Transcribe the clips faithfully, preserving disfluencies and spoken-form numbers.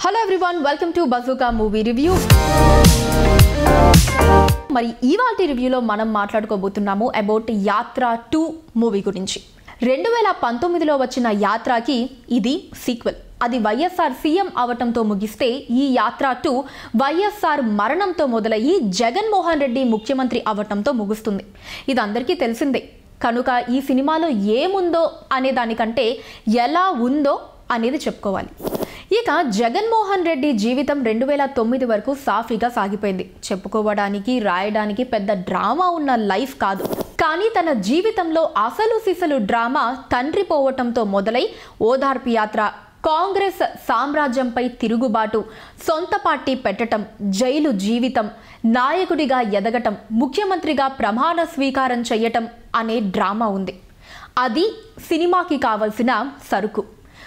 Hello everyone, welcome to Bazooka Movie Review. మరి ఇవాల్టి రివ్యూలో మనం మాట్లాడుకోబోతున్నాము అబౌట్ యాత్ర టూ మూవీ గురించి. రెండు వేల పంతొమ్మిదిలో వచ్చిన యాత్రకి ఇది సీక్వెల్. అది వైఎస్ఆర్ సీఎం అవటంతో ముగిస్తే ఈ యాత్ర టూ వైఎస్ఆర్ మరణంతో మొదలయ్యి జగన్మోహన్ రెడ్డి ముఖ్యమంత్రి అవటంతో ముగుస్తుంది. ఇది అందరికీ తెలిసిందే. కనుక ఈ సినిమాలో ఏముందో అనే దానికంటే ఎలా ఉందో అనేది చెప్పుకోవాలి. ఇక జగన్మోహన్ రెడ్డి జీవితం రెండు వేల తొమ్మిది వరకు సాఫీగా సాగిపోయింది. చెప్పుకోవడానికి రాయడానికి పెద్ద డ్రామా ఉన్న లైఫ్ కాదు. కానీ తన జీవితంలో అసలు సిసలు డ్రామా తండ్రి పోవటంతో మొదలై ఓదార్పు యాత్ర, కాంగ్రెస్ సామ్రాజ్యంపై తిరుగుబాటు, సొంత పార్టీ పెట్టడం, జైలు జీవితం, నాయకుడిగా ఎదగటం, ముఖ్యమంత్రిగా ప్రమాణ స్వీకారం చేయటం అనే డ్రామా ఉంది. అది సినిమాకి కావలసిన సరుకు.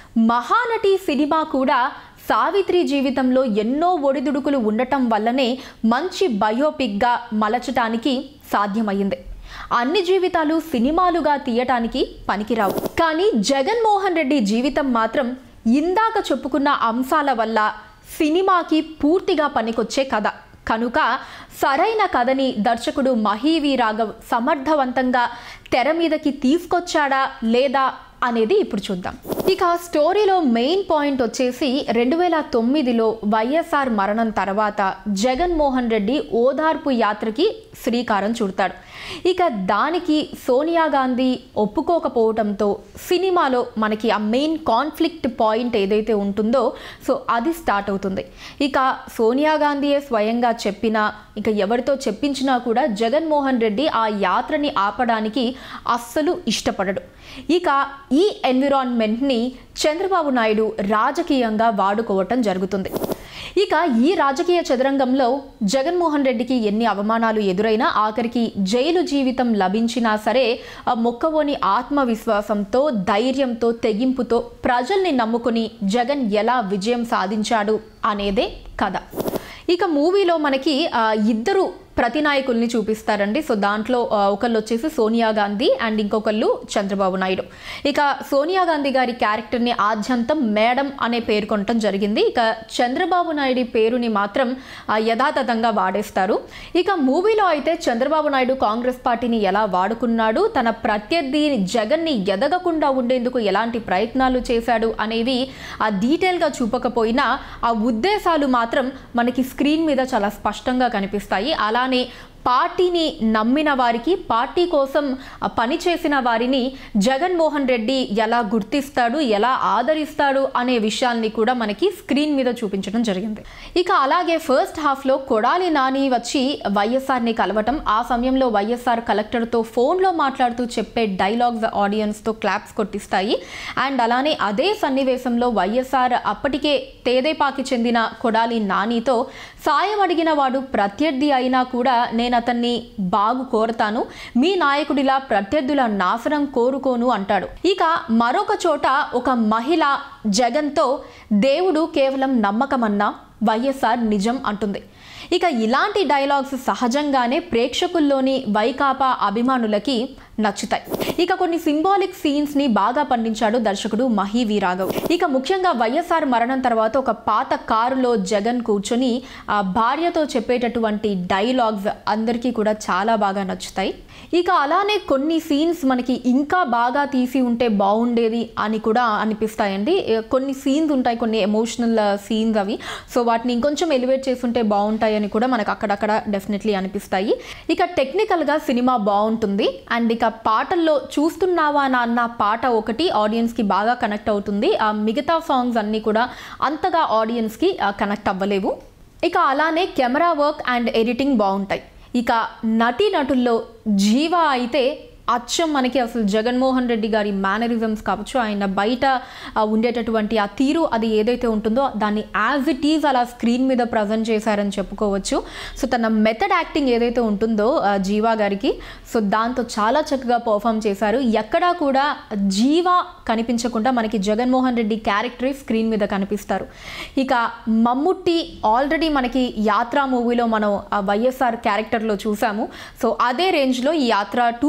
మహానటి సినిమా కూడా సావిత్రి జీవితంలో ఎన్నో ఒడిదుడుకులు ఉండటం వల్లనే మంచి బయోపిక్గా మలచటానికి సాధ్యమయ్యింది. అన్ని జీవితాలు సినిమాలుగా తీయటానికి పనికిరావు. కానీ జగన్మోహన్ రెడ్డి జీవితం మాత్రం ఇందాక చెప్పుకున్న అంశాల వల్ల సినిమాకి పూర్తిగా పనికొచ్చే కథ. కనుక సరైన కథని దర్శకుడు మహీవి రాఘవ్ సమర్థవంతంగా తెర మీదకి తీసుకొచ్చాడా లేదా అనేది ఇప్పుడు చూద్దాం. ఇక స్టోరీలో మెయిన్ పాయింట్ వచ్చేసి రెండు వేల తొమ్మిదిలో వైఎస్ఆర్ మరణం తర్వాత జగన్మోహన్ రెడ్డి ఓదార్పు యాత్రకి శ్రీకారం చుడతాడు. ఇక దానికి సోనియా గాంధీ ఒప్పుకోకపోవడంతో సినిమాలో మనకి ఆ మెయిన్ కాన్ఫ్లిక్ట్ పాయింట్ ఏదైతే ఉంటుందో సో అది స్టార్ట్ అవుతుంది. ఇక సోనియా గాంధీయే స్వయంగా చెప్పినా ఇక ఎవరితో చెప్పించినా కూడా జగన్మోహన్ రెడ్డి ఆ యాత్రని ఆపడానికి అస్సలు ఇష్టపడడు. ఇక ఈ ఎన్విరాన్మెంట్ని చంద్రబాబు నాయుడు రాజకీయంగా వాడుకోవటం జరుగుతుంది. ఇక ఈ రాజకీయ చదరంగంలో జగన్మోహన్ రెడ్డికి ఎన్ని అవమానాలు ఎదురైనా ఆఖరికి జైలు జీవితం లభించినా సరే మొక్కవోని ఆత్మవిశ్వాసంతో, ధైర్యంతో, తెగింపుతో ప్రజల్ని నమ్ముకుని జగన్ ఎలా విజయం సాధించాడు అనేదే కథ. ఇక మూవీలో మనకి ఇద్దరు ప్రతినాయకుల్ని చూపిస్తారండి. సో దాంట్లో ఒకళ్ళు వచ్చేసి సోనియా గాంధీ అండ్ ఇంకొకళ్ళు చంద్రబాబు నాయుడు. ఇక సోనియా గాంధీ గారి క్యారెక్టర్ని ఆద్యంతం మేడం అనే పేరు కొనటం జరిగింది. ఇక చంద్రబాబు నాయుడు పేరుని మాత్రం యథాతథంగా వాడేస్తారు. ఇక మూవీలో అయితే చంద్రబాబు నాయుడు కాంగ్రెస్ పార్టీని ఎలా వాడుకున్నాడు, తన ప్రత్యర్థి జగన్ని ఎదగకుండా ఉండేందుకు ఎలాంటి ప్రయత్నాలు చేశాడు అనేవి ఆ డీటెయిల్గా చూపకపోయినా ఆ ఉద్దేశాలు మాత్రం మనకి స్క్రీన్ మీద చాలా స్పష్టంగా కనిపిస్తాయి. అలా పార్టీని నమ్మిన వారికి, పార్టీ కోసం పనిచేసిన వారిని జగన్మోహన్ రెడ్డి ఎలా గుర్తిస్తాడు, ఎలా ఆదరిస్తాడు అనే విషయాల్ని కూడా మనకి స్క్రీన్ మీద చూపించడం జరిగింది. ఇక అలాగే ఫస్ట్ హాఫ్లో కొడాలి నాని వచ్చి వైఎస్ఆర్ని కలవటం, ఆ సమయంలో వైఎస్ఆర్ కలెక్టర్తో ఫోన్లో మాట్లాడుతూ చెప్పే డైలాగ్స్ ఆడియన్స్తో క్లాప్స్ కొట్టిస్తాయి. అండ్ అలానే అదే సన్నివేశంలో వైఎస్ఆర్ అప్పటికే తేదేపాకి చెందిన కొడాలి నానితో సాయం అడిగిన వాడు ప్రత్యర్థి అయినా కూడా నేను అతన్ని బాగు కోరతాను, మీ నాయకుడిలా ప్రత్యర్థుల నాశనం కోరుకోను అంటాడు. ఇక మరొక చోట ఒక మహిళ జగన్తో దేవుడు కేవలం నమ్మకమన్నా వైఎస్ఆర్ నిజం అంటుంది. ఇక ఇలాంటి డైలాగ్స్ సహజంగానే ప్రేక్షకుల్లోని వైకాపా అభిమానులకి నచ్చుతాయి. ఇక కొన్ని సింబాలిక్ సీన్స్ని బాగా పండించాడు దర్శకుడు మహీవి రాఘవ్. ఇక ముఖ్యంగా వైఎస్ఆర్ మరణం తర్వాత ఒక పాత కారులో జగన్ కూర్చొని ఆ భార్యతో చెప్పేటటువంటి డైలాగ్స్ అందరికీ కూడా చాలా బాగా నచ్చుతాయి. ఇక అలానే కొన్ని సీన్స్ మనకి ఇంకా బాగా తీసి ఉంటే బాగుండేది అని కూడా అనిపిస్తాయండి. కొన్ని సీన్స్ ఉంటాయి, కొన్ని ఎమోషనల్ సీన్స్ అవి. సో వాటిని ఇంకొంచెం ఎలివేట్ చేస్తుంటే బాగుంటాయి అని కూడా మనకు అక్కడక్కడ డెఫినెట్లీ అనిపిస్తాయి. ఇక టెక్నికల్గా సినిమా బాగుంటుంది. అండ్ ఇక పాటల్లో చూస్తున్నావా నాన్న పాట ఒకటి ఆడియన్స్కి బాగా కనెక్ట్ అవుతుంది. ఆ మిగతా సాంగ్స్ అన్నీ కూడా అంతగా ఆడియన్స్కి కనెక్ట్ అవ్వలేవు. ఇక అలానే కెమెరా వర్క్ అండ్ ఎడిటింగ్ బాగుంటాయి. ఇక నటీ నటుల్లో జీవా అయితే అచ్చం మనకి అసలు జగన్మోహన్ రెడ్డి గారి మేనరిజమ్స్ కావచ్చు, ఆయన బయట ఉండేటటువంటి ఆ తీరు అది ఏదైతే ఉంటుందో దాన్ని యాజ్ ఇట్ ఈజ్ అలా స్క్రీన్ మీద ప్రజెంట్ చేశారని చెప్పుకోవచ్చు. సో తన మెథడ్ యాక్టింగ్ ఏదైతే ఉంటుందో జీవా గారికి, సో దాంతో చాలా చక్కగా పర్ఫామ్ చేశారు. ఎక్కడా కూడా జీవా కనిపించకుండా మనకి జగన్మోహన్ రెడ్డి క్యారెక్టరే స్క్రీన్ మీద కనిపిస్తారు. ఇక మమ్ముట్టి ఆల్రెడీ మనకి యాత్ర మూవీలో మనం వైఎస్ఆర్ క్యారెక్టర్లో చూసాము. సో అదే రేంజ్లో ఈ యాత్ర టూ మూవీలో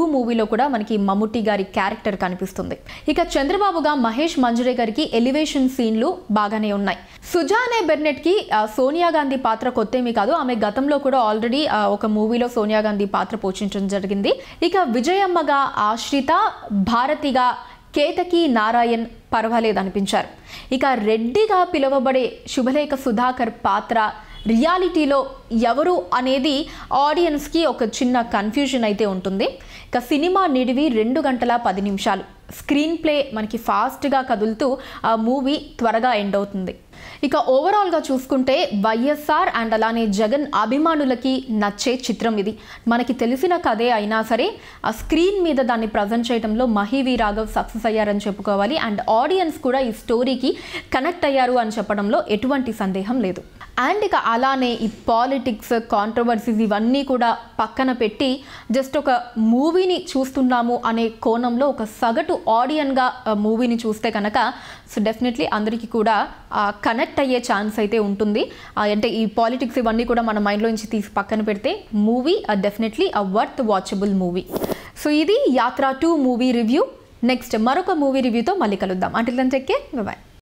కూడా మనకి మమ్ముట్టి గారి క్యారెక్టర్ కనిపిస్తుంది. ఇక చంద్రబాబుగా మహేష్ మంజురే గారికి ఎలివేషన్ సీన్లు బాగానే ఉన్నాయి. సుజానే బెర్నెట్ కి సోనియా గాంధీ పాత్ర కొత్తేమీ కాదు, ఆమె గతంలో కూడా ఆల్రెడీ ఒక మూవీలో సోనియా గాంధీ పాత్ర పోషించడం జరిగింది. ఇక విజయమ్మగా ఆశ్రిత, భారతిగా కేతకి నారాయణ్ పర్వాలేదు అనిపించారు. ఇక రెడ్డిగా పిలువబడే శుభలేఖ సుధాకర్ పాత్ర రియాలిటీలో ఎవరు అనేది ఆడియన్స్కి ఒక చిన్న కన్ఫ్యూజన్ అయితే ఉంటుంది. ఇక సినిమా నిడివి రెండు గంటల పది నిమిషాలు, స్క్రీన్ ప్లే మనకి ఫాస్ట్గా కదులుతూ ఆ మూవీ త్వరగా ఎండ్ అవుతుంది. ఇక ఓవరాల్గా చూసుకుంటే వైఎస్ఆర్ అండ్ అలానే జగన్ అభిమానులకి నచ్చే చిత్రం ఇది. మనకి తెలిసిన కథే అయినా సరే ఆ స్క్రీన్ మీద దాన్ని ప్రజెంట్ చేయడంలో మహీవి రాఘవ్ సక్సెస్ అయ్యారని చెప్పుకోవాలి. అండ్ ఆడియన్స్ కూడా ఈ స్టోరీకి కనెక్ట్ అయ్యారు అని చెప్పడంలో ఎటువంటి సందేహం లేదు. అండ్ ఇక అలానే ఈ పాలిటిక్స్, కాంట్రవర్సీస్ ఇవన్నీ కూడా పక్కన పెట్టి జస్ట్ ఒక మూవీని చూస్తున్నాము అనే కోణంలో ఒక సగటు ఆడియన్గా మూవీని చూస్తే కనుక సో డెఫినెట్లీ అందరికీ కూడా కనెక్ట్ అయ్యే ఛాన్స్ అయితే ఉంటుంది. అంటే ఈ పాలిటిక్స్ ఇవన్నీ కూడా మన మైండ్లో నుంచి తీసి పక్కన పెడితే movie definitely a worth watchable movie. So ఇది Yatra two movie review. Next మరొక మూవీ రివ్యూతో మళ్ళీ కలుద్దాం. Until then take care, bye by.